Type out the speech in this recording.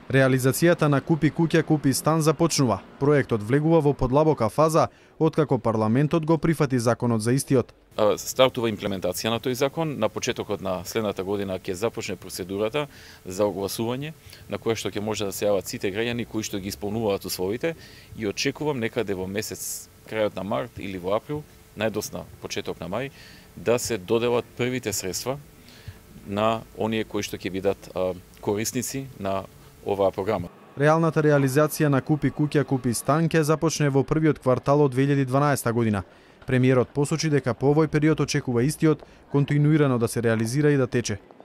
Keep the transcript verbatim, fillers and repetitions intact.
Реализацијата на Купи куќа, купи стан започнува. Проектот влегува во подлабока фаза откако парламентот го прифати законот за истиот. Стартува имплементација на тој закон. На почетокот на следната година ќе започне процедурата за огласување, на која што ќе може да се јават сите граѓани кои што ги исполнуваат условите, и очекувам некаде во месец крајот на март или во април, најдосна почеток на мај, да се доделат првите средства на оние кои што ќе бидат корисници на оваа програма. Реалната реализација на Купи куќа, купи стан ќе започне во првиот квартал од две илјади и дванаесета година. Премиерот посочи дека по овој период очекува истиот континуирано да се реализира и да тече.